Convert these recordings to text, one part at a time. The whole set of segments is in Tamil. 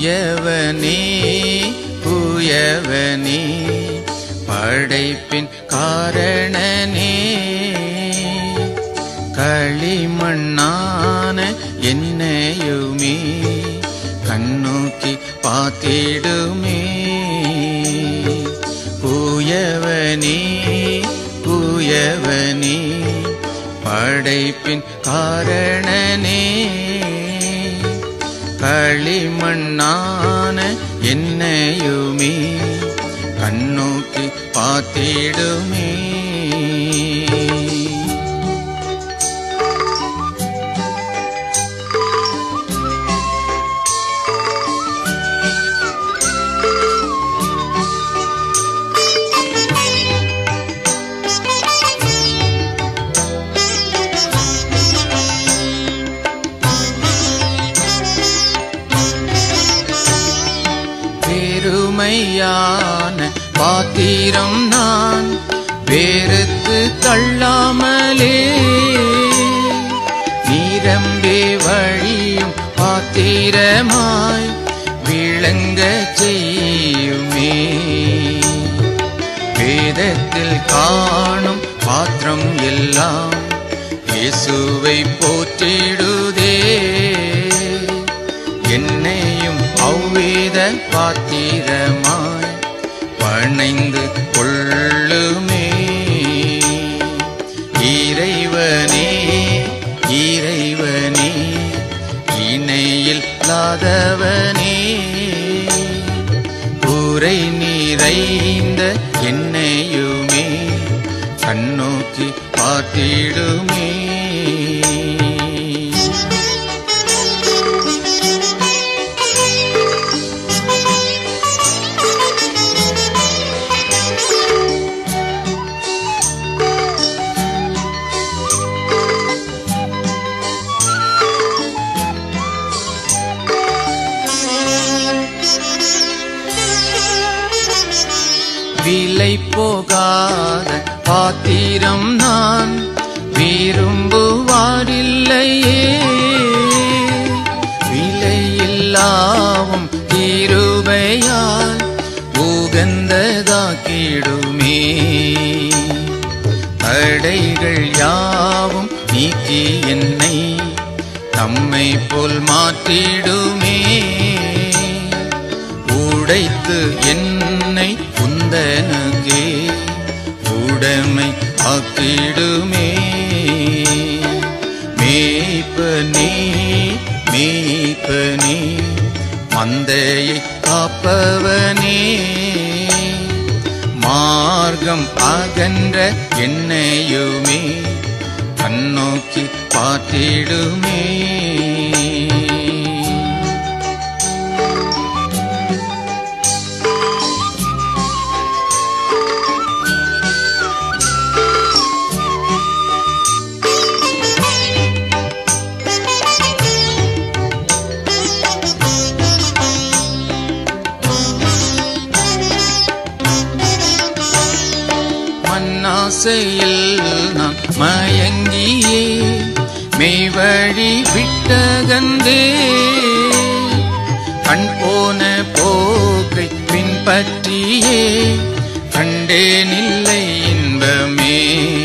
தூயவனே தூயவனே படைப்பின் காரணனே, களிமண்ணான என்னையுமே கண்ணோக்கி பார்த்திடுமே. தூயவனே தூயவனே படைப்பின் காரணனே, களிமண்ணான என்னையுமே கண்ணோக்கி பார்த்திடுமே. பெருமையான பாத்திரம் நான் வேறுத்து தள்ளாமலே, நிரம்பி வழியும் பாத்திரமாய் விளங்க செய்யுமே. வேதத்தில் காணும் பாத்திரம் எல்லாம் இயேசுவை போற்றிடுதே, என்னையும் அவ்வேத பாத்திரமாய் பணைந்து கொள்ளுமே. இறைவனே இறைவனே இணையில்லாதவனே, குறை நிறைந்த என்னையுமே கண்ணோக்கி பார்த்திடுமே. விலை போகாத பாத்திரம் நான் விரும்புவாரில்லையே, விலையில்லாவும் கிருபையால் உகந்ததாக்கிடுமே. தடைகள் யாவும் நீக்கி என்னை தம்மை போல் மாற்றிடுமே. உடைத்து என்னை உந்தனுக்கே உடைமை ஆக்கிடுமே. மேய்ப்பனே மேய்ப்பனே மந்தையை காப்பவனே, மார்க்கம் அகன்ற என்னையுமே கண்ணோக்கி பார்த்திடுமே. ஆசையில் நான் மயங்கியே மெய்வழி விட்டகந்தே, கண் போன போக்கை பின்பற்றியே கண்டேனில்லை இன்பமே.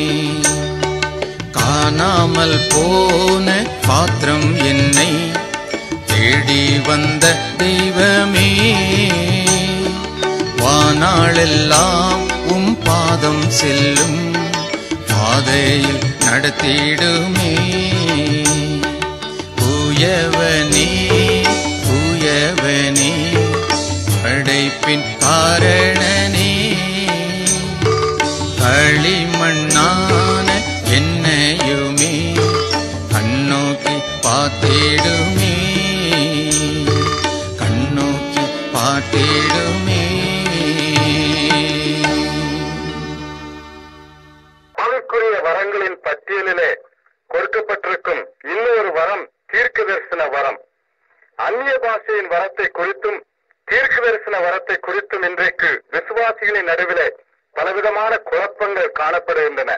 காணாமல் போன பாத்திரம் என்னை தேடி வந்த தெய்வமே, வானாளெல்லாம் உம் பாதம் செல்லும் பாதையில் நடத்திடுமே. தூயவனே தூயவனே படைப்பின் காரணனே, களிமண்ணான என்னையுமே கண்ணோக்கி பார்த்திடுமே. கண்ணோக்கி பார்த்திடுமே. வரங்களின் பட்டியலிலே கொடுக்கப்பட்டிருக்கும் இன்னொரு வரம் தீர்க்க தரிசன வரம். அந்நிய பாஷையின் வரத்தை குறித்தும் தீர்க்க தரிசன வரத்தை குறித்தும் இன்றைக்கு விசுவாசிகளின் நடுவிலே பலவிதமான குழப்பங்கள் காணப்படுகின்றன.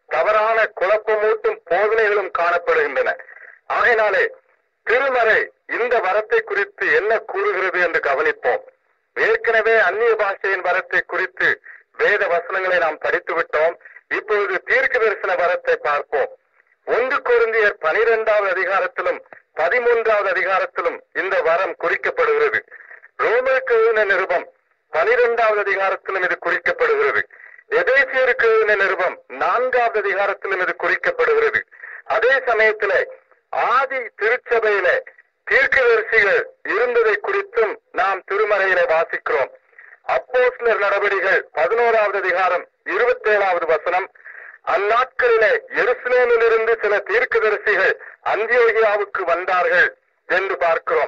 தவறான குழப்பமூட்டும் போதனைகளும் காணப்படுகின்றன. ஆகையினாலே திருமறை இந்த வரத்தை குறித்து என்ன கூறுகிறது என்று கவனிப்போம். ஏற்கனவே அந்நிய பாஷையின் வரத்தை குறித்து வேத வசனங்களை நாம் படித்து விட்டோம். இப்பொழுது தீர்க்க தரிசன வரத்தை பார்ப்போம். 1 கொரிந்தியர் 12வது அதிகாரத்திலும் 13வது அதிகாரத்திலும் இந்த வரம் குறிக்கப்படுகிறது. ரோமருக்கு எழுதின நிருபம் 12வது அதிகாரத்திலும் இது குறிக்கப்படுகிறது. எபேசியருக்கு எழுதின நிருபம் 4வது அதிகாரத்திலும் இது குறிக்கப்படுகிறது. அதே சமயத்தில் ஆதி திருச்சபையில தீர்க்கதரிசிகள் இருந்ததை குறித்தும் நாம் திருமறையில வாசிக்கிறோம். அப்போஸ்தலர் நடவடிக்கைகள் 11வது அதிகாரம் 27வது வசனம், அந்நாட்களிலே எருசலேமில் இருந்து சில தீர்க்கதரிசிகள் அந்தியோகியாவுக்கு வந்தார்கள் என்று பார்க்கிறோம்.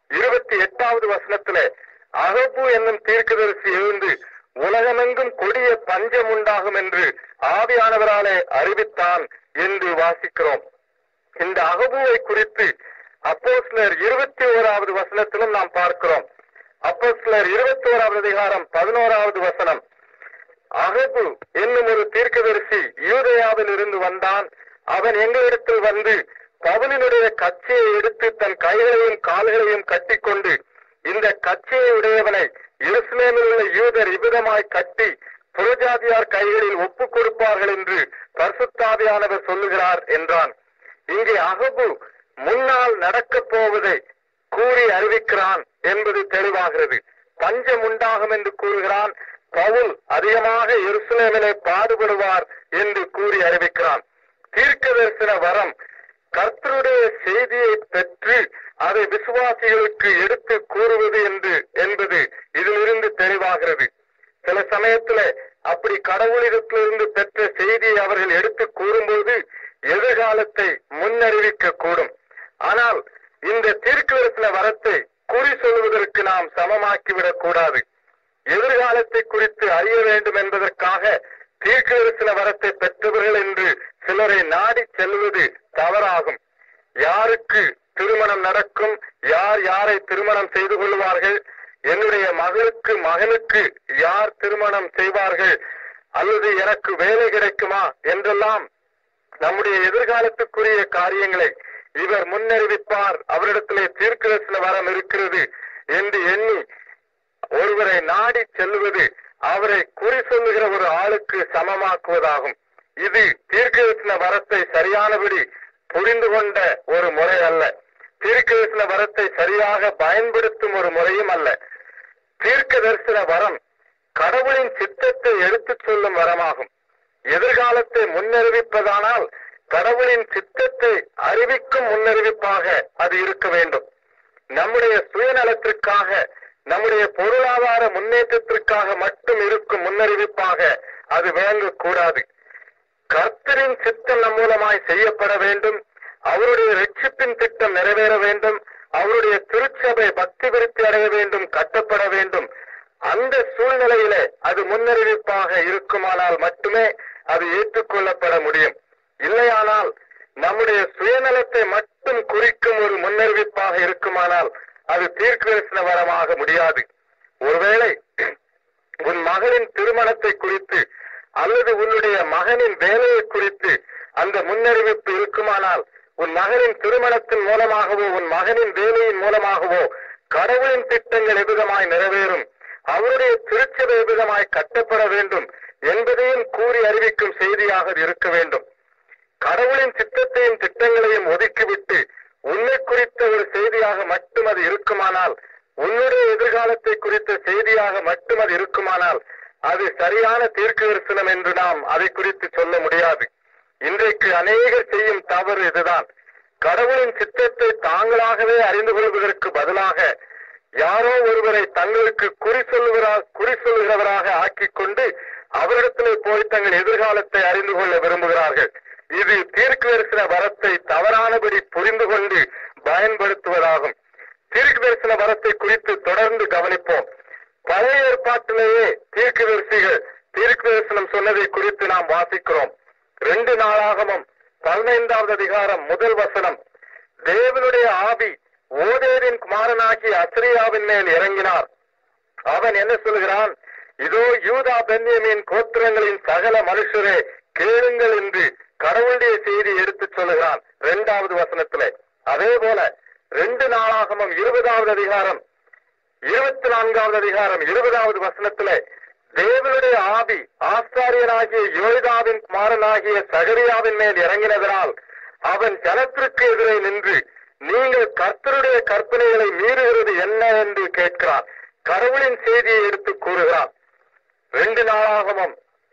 28வது வசனத்திலே அகபு என்னும் தீர்க்கதரிசி எழுந்து உலகமெங்கும் கொடிய பஞ்சம் உண்டாகும் என்று ஆவியானவராலே அறிவித்தான் என்று வாசிக்கிறோம். இந்த அகபுவை குறித்து அப்போஸ்தலர் 21வது வசனத்திலும் நாம் பார்க்கிறோம். அப்போஸ்தலர் 21வது அதிகாரம் 11வது வசனம், அகபு என்னும் ஒரு தீர்க்கதரிசி யூதேயாவில் இருந்து வந்தான். அவன் எங்களிடத்தில் வந்து பவுலினுடைய கச்சையை எடுத்து தன் கைகளையும் கால்களையும் கட்டிக்கொண்டு, இந்த கச்சையை உடையவனை எருசலேமில் உள்ள யூதர் இவ்விதமாய் கட்டி புறஜாதியார் கைகளில் ஒப்புக் கொடுப்பார்கள் என்று பரிசுத்தாவியானவர் சொல்லுகிறார் என்றான். இங்கே அகபு முன்னால் நடக்கப் போவதை கூறி அறிவிக்கிறான் என்பது தெளிவாகிறது. பஞ்சம் உண்டாகும் என்று கூறுகிறான். பவுல் அதிகமாக எருசலேமிலே பாடுபடுவார் என்று கூறி அறிவிக்கிறான். தீர்க்க தரிசன வரம் கர்த்தருடைய செய்தியை பெற்று அதை விசுவாசிகளுக்கு எடுத்து கூறுவது என்பது இதிலிருந்து தெளிவாகிறது. சில சமயத்துல அப்படி கடவுளிடத்திலிருந்து பெற்ற செய்தியை அவர்கள் எடுத்து கூறும்போது எதிர்காலத்தை முன்னறிவிக்க கூடும். ஆனால் இந்த தீர்க்க தரிசன வரத்தை குறி சொல்வதற்கு நாம் சமமாக்கிவிடக் கூடாது. எதிர்காலத்தை குறித்து அறிய வேண்டும் என்பதற்காக தீர்க்க தரிசன வரத்தை பெற்றவர்கள் என்று சிலரை நாடி செல்வது தவறாகும். யாருக்கு திருமணம் நடக்கும், யார் யாரை திருமணம் செய்து கொள்வார்கள், என்னுடைய மகனுக்கு யார் திருமணம் செய்வார்கள், அல்லது எனக்கு வேலை கிடைக்குமா என்றெல்லாம் நம்முடைய எதிர்காலத்துக்குரிய காரியங்களை இவர் முன்னறிவிப்பார், அவரிடத்திலே தீர்க்க தரிசன வரம் இருக்கிறது என்று எண்ணி ஒருவரை நாடி செல்வது அவரை குறி சொல்லுகிற ஒரு ஆளுக்கு சமமாக்குவதாகும். இது தீர்க்க தரிசன வரத்தை சரியானபடி புரிந்து கொண்ட ஒரு முறை அல்ல. தீர்க்க தரிசன வரத்தை சரியாக பயன்படுத்தும் ஒரு முறையும் அல்ல. தீர்க்க தரிசன வரம் கடவுளின் சித்தத்தை எடுத்துச் சொல்லும் வரமாகும். எதிர்காலத்தை முன்னறிவிப்பதானால் கடவுளின் சித்தத்தை அறிவிக்கும் முன்னறிவிப்பாக அது இருக்க வேண்டும். நம்முடைய சுயநலத்திற்காக, நம்முடைய பொருளாதார முன்னேற்றத்திற்காக மட்டும் இருக்கும் முன்னறிவிப்பாக அது விளங்கக்கூடாது. கர்த்தரின் சித்தம் நம் மூலமாய் செய்யப்பட வேண்டும். அவருடைய ரட்சிப்பின் திட்டம் நிறைவேற வேண்டும். அவருடைய திருச்சபை பக்தி விருத்தி அடைய வேண்டும், கட்டப்பட வேண்டும். அந்த சூழ்நிலையிலே அது முன்னறிவிப்பாக இருக்குமானால் மட்டுமே அது ஏற்றுக்கொள்ளப்பட முடியும். இல்லையானால் நம்முடைய சுயநலத்தை மட்டும் குறிக்கும் ஒரு முன்னறிவிப்பாக இருக்குமானால் அது தீர்க்க தரிசன வரமாக முடியாது. ஒருவேளை உன் மகளின் திருமணத்தை குறித்து அல்லது உன்னுடைய மகனின் வேலையை குறித்து அந்த முன்னறிவிப்பு இருக்குமானால் உன் மகனின் திருமணத்தின் மூலமாகவோ உன் மகனின் வேலையின் மூலமாகவோ கடவுளின் திட்டங்கள் எவ்விதமாய் நிறைவேறும், அவருடைய திருச்சபை எவ்விதமாய் கட்டப்பட வேண்டும் என்பதையும் கூறி அறிவிக்கும் செய்தியாக இருக்க வேண்டும். கடவுளின் சித்தத்தையும் திட்டங்களையும் ஒதுக்கிவிட்டு உன்னை குறித்த ஒரு செய்தியாக மட்டும் அது இருக்குமானால், உன்னுடைய எதிர்காலத்தை குறித்த செய்தியாக மட்டும் அது இருக்குமானால் அது சரியான தீர்க்க தரிசனம் என்று நாம் அதை குறித்து சொல்ல முடியாது. இன்றைக்கு அநேகர் செய்யும் தவறு இதுதான். கடவுளின் சித்தத்தை தாங்களாகவே அறிந்து கொள்வதற்கு பதிலாக யாரோ ஒருவரை தங்களுக்கு குறி சொல்லுகிறவராக ஆக்கிக் கொண்டு அவரிடத்திலே போய் தங்கள் எதிர்காலத்தை அறிந்து கொள்ள விரும்புகிறார்கள். இது தீர்க்க தரிசன வரத்தை தவறானபடி புரிந்து கொண்டு பயன்படுத்துவதாகும். தீர்க்க தரிசன வரத்தை குறித்து தொடர்ந்து கவனிப்போம். பழைய ஏற்பாட்டிலேயே தீர்க்கதரிசிகள் தீர்க்க தரிசனம் சொன்னதை குறித்து நாம் வாசிக்கிறோம். 2 நாளாகமம் 15வது அதிகாரம் 1 வசனம், தேவனுடைய ஆவி ஓதேரின் குமாரனாகி அசரியாவின் மேல் இறங்கினார். அவன் என்ன சொல்கிறான்? இதோ யூதா பென்யமீன் கோத்திரங்களின் சகல மனுஷரே கேளுங்கள் என்று கடவுளுடைய செய்தி எடுத்து சொல்லுகிறான் 2வது வசனத்திலே. அதே போல 2 நாளாகமம் 20வது அதிகாரம் 24வது அதிகாரம் 20வது வசனத்திலே தேவனுடைய ஆவி ஆசாரியனாகிய யோய்தாவின் குமாரனாகிய சகரியாவின் மேல் இறங்கினதனால் அவன் ஜனத்திற்கு எதிரே நின்று, நீங்கள் கர்த்தருடைய கற்பனைகளை மீறுகிறது என்ன என்று கேட்கிறார். கடவுளின் செய்தியை எடுத்து கூறுகிறார். 2 நாளாகமம்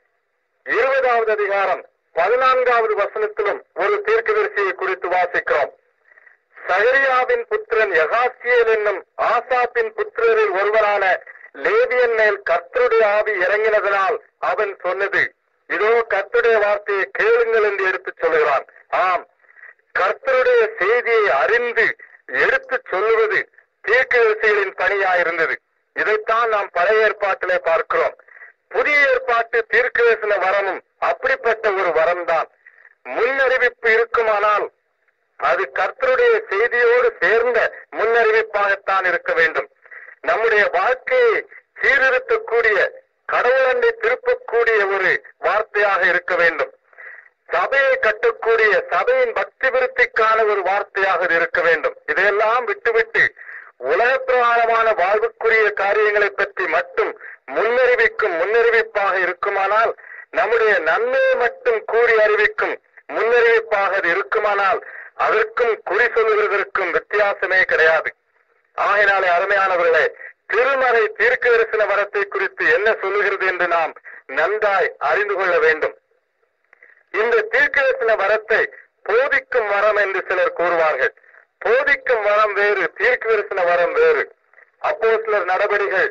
20வது அதிகாரம் 14வது வசனத்திலும் ஒரு தீர்க்கதரிசியை குறித்து வாசிக்கிறோம். சகரியாவின் புத்திரன் யகாசியேல் என்னும் ஆசாப்பின் புத்திரரில் ஒருவரான லேவியன் மேல் கர்த்தருடைய ஆவி இறங்கினதனால் அவன் சொன்னது, இதோ கர்த்தருடைய வார்த்தையை கேளுங்கள் என்று எடுத்துச் சொல்லுகிறான். ஆம், கர்த்தருடைய செய்தியை அறிந்து எடுத்துச் சொல்லுவது தீர்க்கதரிசிகளின் பணியாயிருந்தது. இதைத்தான் நாம் பழைய ஏற்பாட்டிலே பார்க்கிறோம். புதிய ஏற்பாட்டு தீர்க்கதரிசன வரமும் அப்படிப்பட்ட ஒரு வரம்தான். முன்னறிவிப்பு இருக்குமானால் அது கர்த்தருடைய செய்தியோடு சேர்ந்த முன்னறிவிப்பாகத்தான் இருக்க வேண்டும். நம்முடைய வாழ்க்கையை சீர்திருத்தக்கூடிய, கடவுளண்டை திருப்பக்கூடிய ஒரு வார்த்தையாக இருக்க வேண்டும். சபையை கட்டக்கூடிய, சபையின் பக்தி விருத்திக்கான ஒரு வார்த்தையாக இருக்க வேண்டும். இதையெல்லாம் விட்டுவிட்டு உலக பிரகாரமான வாழ்வுக்குரிய காரியங்களை பற்றி மட்டும் முன்னறிவிப்பாக இருக்குமானால், நம்முடைய நன்மையை மட்டும் கூறி அறிவிக்கும் முன்னறிவிப்பாக இருக்குமானால், அதற்கும் குறி சொல்லுவதற்கும் வித்தியாசமே கிடையாது. ஆகையினாலே அருமையானவர்களே, திருமறை தீர்க்கதரிசன வரத்தை குறித்து என்ன சொல்லுகிறது என்று நாம் நன்றாய் அறிந்து கொள்ள வேண்டும். இந்த தீர்க்கதரிசன வரத்தை போதிக்கும் வரம் என்று சிலர் கூறுவார்கள். போதிக்கும் வரம் வேறு, தீர்க்கதரிசன வரம் வேறு. அப்போஸ்தலர் நடபடிகள்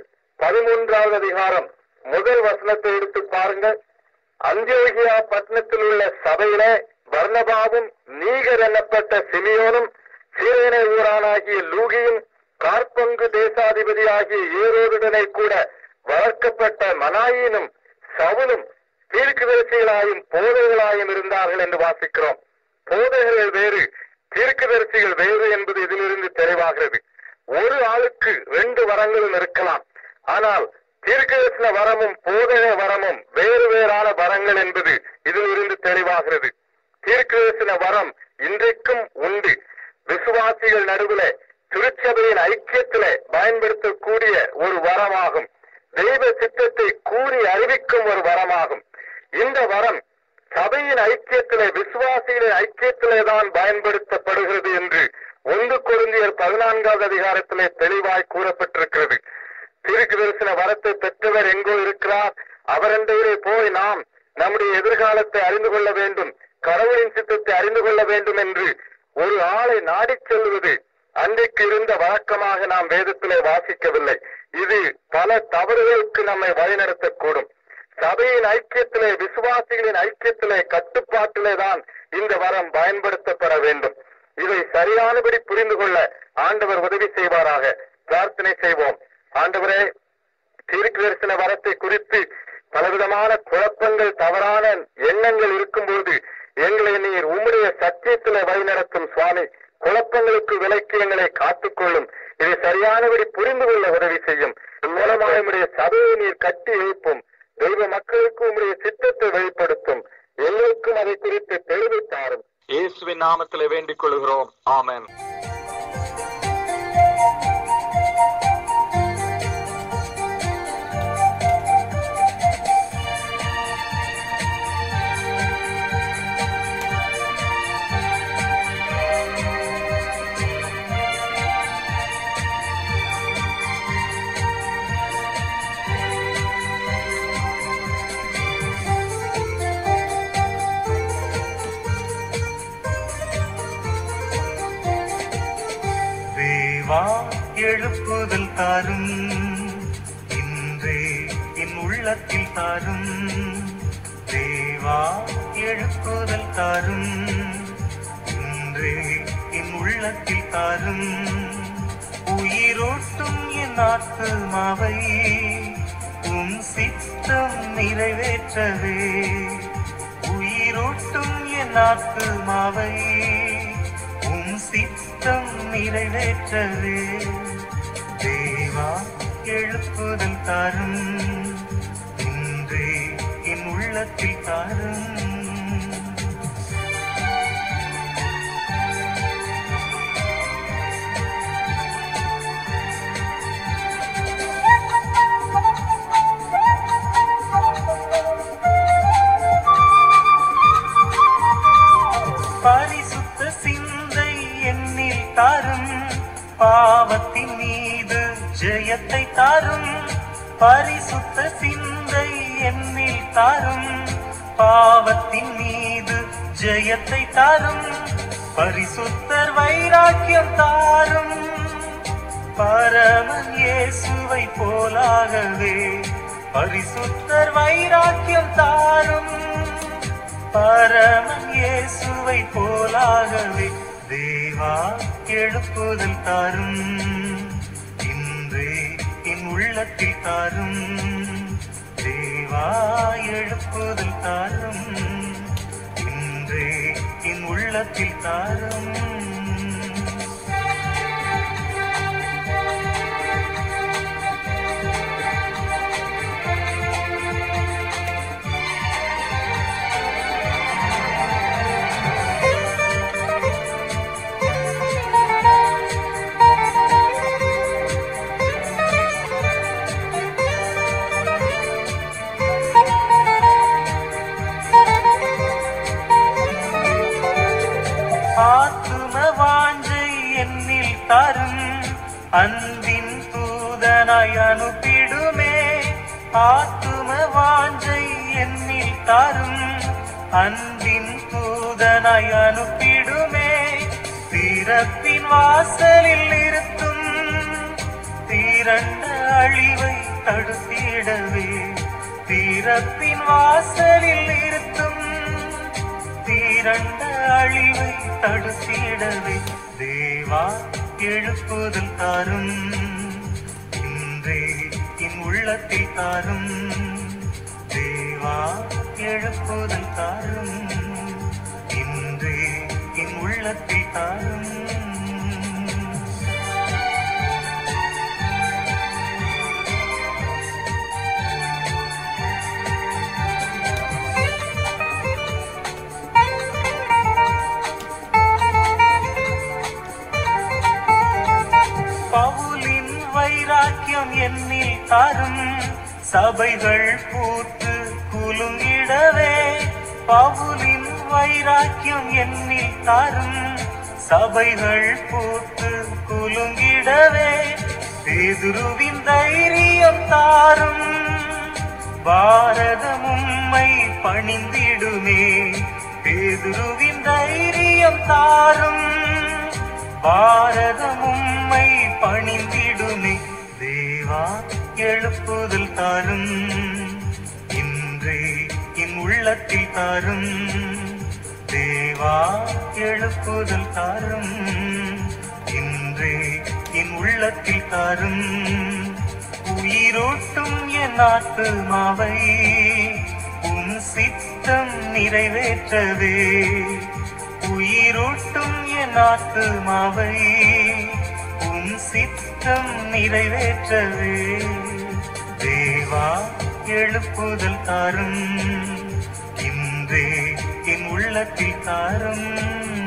13வது அதிகாரம் 1 வசனத்தை எடுத்து பாருங்கள். அந்தியோகியா பட்டணத்தில் உள்ள சபையிலே பர்னபாவும் நீகர் எனப்பட்ட சிமியோனும் சீரேனை ஊரானாகிய லூகியும் கார்பங்கு தேசாதிபதி ஆகிய ஏரோதுடனை கூட வளர்க்கப்பட்ட மனாயினும் சவுலும் தீர்க்கதரிசிகளாயும் போதைகளாயும் இருந்தார்கள் என்று வாசிக்கிறோம். போதைகள் வேறு, தீர்க்கதரிசிகள் வேறு என்பது இதிலிருந்து தெளிவாகிறது. ஒரு ஆளுக்கு 2 வரங்களும் இருக்கலாம். ஆனால் தீர்க்கதரிசன வரமும் போதக வரமும் வேறு வேறான வரங்கள் என்பது இதிலிருந்து தெளிவாகிறது. தீர்க்கதரிசன வரம் இன்றைக்கும் உண்டு. விசுவாசிகள் நடுவிலே திருச்சபையின் ஐக்கியத்திலே பயன்படுத்தக்கூடிய ஒரு வரமாகும். தெய்வ சித்தத்தை கூறி அறிவிக்கும் ஒரு வரமாகும். இந்த வரம் சபையின் ஐக்கியத்திலே, விசுவாசிகளின் ஐக்கியத்திலே தான் பயன்படுத்தப்படுகிறது என்று 1 கொரிந்தியர் 14வது அதிகாரத்திலே தெளிவாய் கூறப்பட்டிருக்கிறது. தீர்க்கதரிசன வரத்தை பெற்றவர் எங்கோ இருக்கிறார், அவரண்டையிலே போய் நாம் நம்முடைய எதிர்காலத்தை அறிந்து கொள்ள வேண்டும், கடவுளின் சித்தத்தை அறிந்து கொள்ள வேண்டும் என்று ஒரு ஆளை நாடிச் செல்வது அன்றைக்கு இருந்த வழக்கமாக நாம் வேதத்திலே வாசிக்கவில்லை. இது பல தவறுகளுக்கு நம்மை வழிநடத்தக்கூடும். சபையின் ஐக்கியத்திலே, விசுவாசிகளின் ஐக்கியத்திலே, கட்டுப்பாட்டிலே தான் இந்த வரம் பயன்படுத்தப்பட வேண்டும். இதை சரியானபடி புரிந்து கொள்ள ஆண்டவர் உதவி செய்வாராக. பிரார்த்தனை செய்வோம். ஆண்டவரே, தீர்க்கதரிசன வரத்தை குறித்து பலவிதமான குழப்பங்கள், தவறான எண்ணங்கள் இருக்கும்போது எங்களை நீர் உம்முடைய சத்தியத்திலே வழிநடத்தும் சுவாமி. குழப்பங்களுக்கு விலக்கி எங்களை காத்துக்கொள்ளும். இதை சரியானபடி புரிந்து கொள்ள உதவி செய்யும். மூலமாக உம்முடைய சபையை நீர் கட்டி எழுப்பும். தெய்வ மக்களுக்கு உம்முடைய சித்தத்தை வெளிப்படுத்தும். எல்லோருக்கும் அதை குறித்து தெளிவித்தாரும். இயேசுவின் நாமத்திலே வேண்டிக் கொள்கிறோம். ஆமென். எழுப்புதல் தாரும், இன்றே என் உள்ளத்தில் தாரும். தேவா எழுப்புதல் தாரும், இன்றே என் உள்ளத்தில் தாரும். உயிரோட்டும் என் ஆத்துமாவை உம் சித்தம் நிறைவேற்றவே. உயிரோட்டும் என் ஆத்துமாவை உம் சித்தம் நிறைவேற்றவே. தேவா எழுப்புதல் தாரும், இன்றே என் உள்ளத்தில் தாரும். ஜெயத்தை தாரும். பரிசுத்த சிந்தை என்னில் தாரும். பாவத்தின் மீது ஜெயத்தை தாரும். பரிசுத்தர் வைராக்கியம் தாரும். பரமன் இயேசுவை போலாகவே பரிசுத்தர் வைராக்கியம் தாரும். பரமன் இயேசுவை போலாகவே தேவா எழுப்புதல் தாரும். இன்றே என் உள்ளத்தில் தாரும். தேவா எழுப்புதல் தாரும். இன்றே என் உள்ளத்தில் தாரும். ஆத்தும வாஞ்சை என்னில் தாரும். அன்பின் தூதனாய் அனுப்பிடுமே. ஆத்தும வாஞ்சை என்னில் தாரும். அன்பின் தூதனாய் அனுப்பிடுமே. திறப்பின் வாசலில் நிறுத்தும். திரண்ட அழிவை தடுத்திடவே திறப்பின் வாசலில் நிறுத்தும். திரண்ட அழிவை தடுத்திடவே தேவா எழுப்புதல் தாரும். இன்றே என் உள்ளத்தில் தாரும். தேவா எழுப்புதல் தாரும். இன்றே என் உள்ளத்தில் தாரும். பவுலின் வைராக்கியம் என்னில் தாரும். சபைகள் பூத்து குலுங்கிடவே பவுலின் வைராக்கியம் என்னில் தாரும். சபைகள் பூத்து குலுங்கிடவே பேதுருவின் தைரியம் தாரும். பாரதம் உம்மை பணிந்திடுமே. பேதுருவின் தைரியம் தாரும். பாரதம் உம்மை பணிந்திடுமே. தேவா எழுப்புதல் தாரும். இன்றே என் உள்ளத்தில் தாரும். தேவா எழுப்புதல் தாரும். இன்றே என் உள்ளத்தில் தாரும். உயிரோட்டும் என் ஆத்துமாவை உம் சித்தம் நிறைவேற்றவே. உயிரோட்டும் என் ஆத்துமாவை உம் சித்தம் நிறைவேற்றவே தேவா எழுப்புதல் தாரும். இன்றே என் உள்ளத்தில் தாரும்.